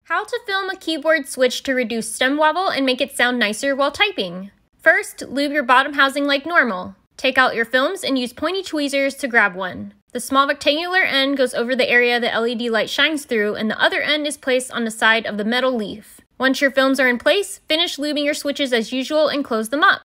How to film a keyboard switch to reduce stem wobble and make it sound nicer while typing. First, lube your bottom housing like normal. Take out your films and use pointy tweezers to grab one. The small rectangular end goes over the area the LED light shines through, and the other end is placed on the side of the metal leaf. Once your films are in place, finish lubing your switches as usual and close them up.